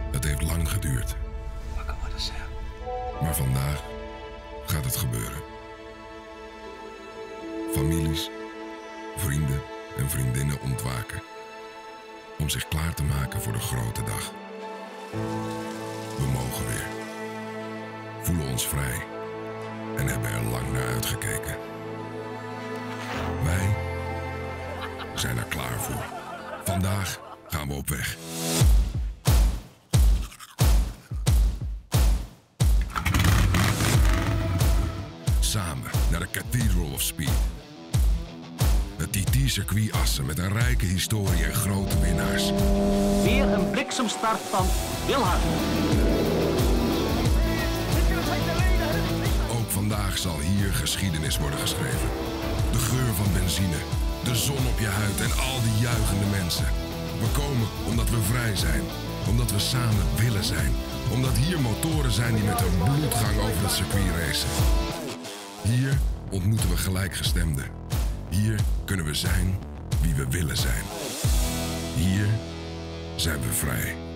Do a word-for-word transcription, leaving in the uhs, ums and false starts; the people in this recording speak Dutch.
Het heeft lang geduurd. Maar vandaag gaat het gebeuren. Families, vrienden en vriendinnen ontwaken. Om zich klaar te maken voor de grote dag. We mogen weer. Voelen ons vrij. En hebben er lang naar uitgekeken. Wij zijn er klaar voor. Vandaag gaan we op weg. Samen naar de Cathedral of Speed. Het T T-circuit Assen met een rijke historie en grote winnaars. Weer een bliksemstart van Wilhard. Ook vandaag zal hier geschiedenis worden geschreven. De geur van benzine, de zon op je huid en al die juichende mensen. We komen omdat we vrij zijn, omdat we samen willen zijn. Omdat hier motoren zijn die met hun bloedgang over het circuit racen. Hier ontmoeten we gelijkgestemden. Hier kunnen we zijn wie we willen zijn. Hier zijn we vrij.